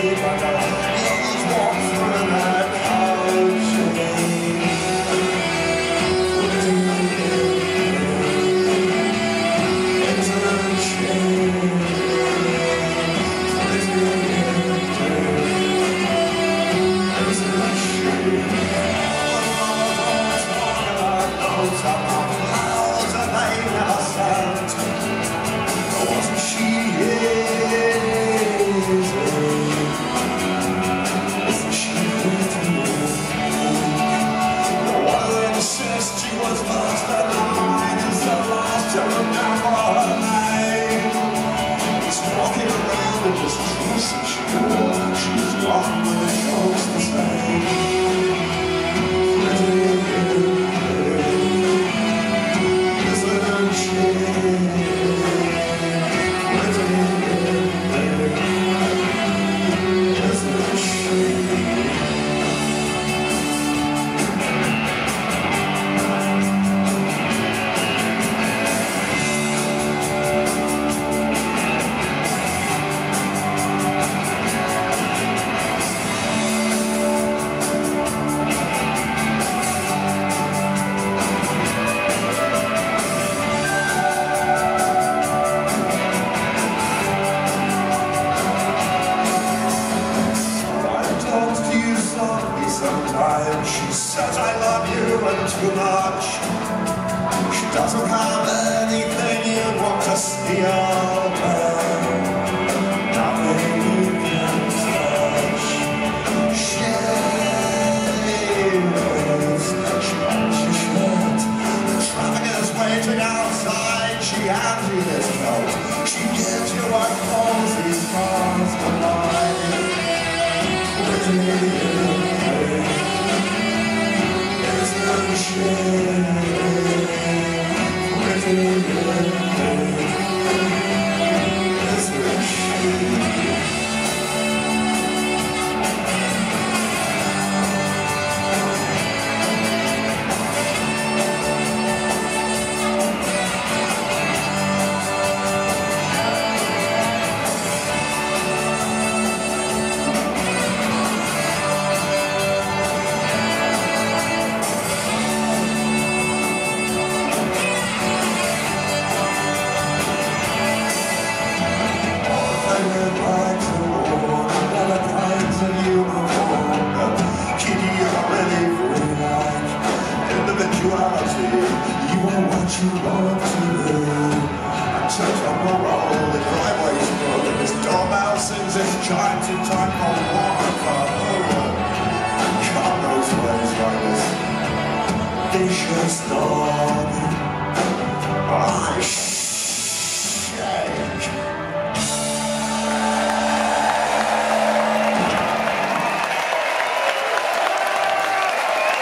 She says I love you and too much. She doesn't have anything you want to steal, nothing you can touch. She wears your shirt. The traffic is waiting outside. She hands you this note. She gives you a cozy cars tonight. You are what you want to do. I touch on the roll, the driveway's broken. This doorbell sings its chimes in time for water. God knows ways like this. They should stop.